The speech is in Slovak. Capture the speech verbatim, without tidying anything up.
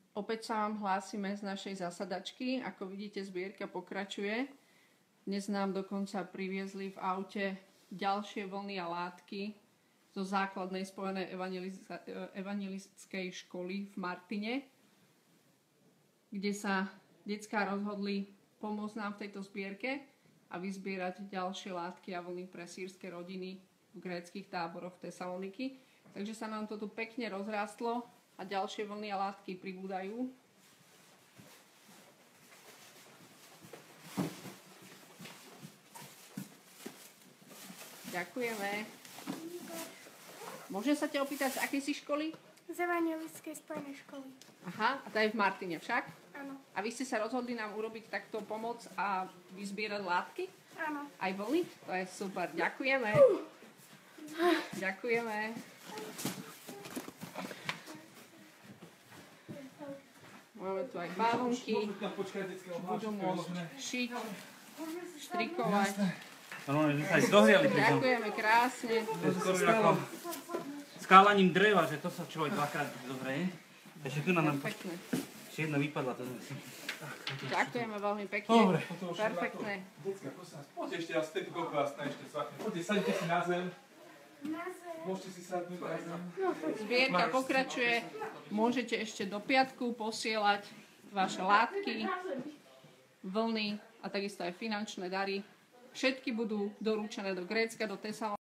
Opäť sa vám hlásime z našej zasadačky. Ako vidíte, zbierka pokračuje. Dnes nám dokonca priviezli v aute ďalšie vlny a látky zo základnej spojenej evangelistickej školy v Martine, kde sa decká rozhodli pomôcť nám v tejto zbierke a vyzbierať ďalšie látky a vlny pre sýrske rodiny v gréckych táboroch v Tesaloniky. Takže sa nám to tu pekne rozrástlo a ďalšie vlny a látky pribúdajú. Ďakujeme. Môžem sa ťa opýtať, z akej si školy? Z evangelistickej spojenej školy. Aha, a tá je v Martine však? Áno. A vy ste sa rozhodli nám urobiť takto pomoc a vyzbierať látky? Áno. Aj vlny? To je super. Ďakujeme. Ďakujeme. Máme tu aj bavlnky. Budú môcť šiť, štrikovať. Ďakujeme krásne. To je skoro ako skálaním dreva, že to sa človek dvakrát zohreje. Ešte tu nám Perfektné. ešte jedna vypadla. To sme si... Ďakujeme veľmi pekne. Dobre. Perfektné. Poďte ešte raz, vtedy koľko vás na ešte svakne. Poďte, sadite si na zem. Môžete si sadnúť na zem. Zbierka pokračuje. Môžete ešte do piatku posielať vaše látky, vlny a takisto aj finančné dary. Všetky budú dorúčené do Grécka, do Tesaloniky.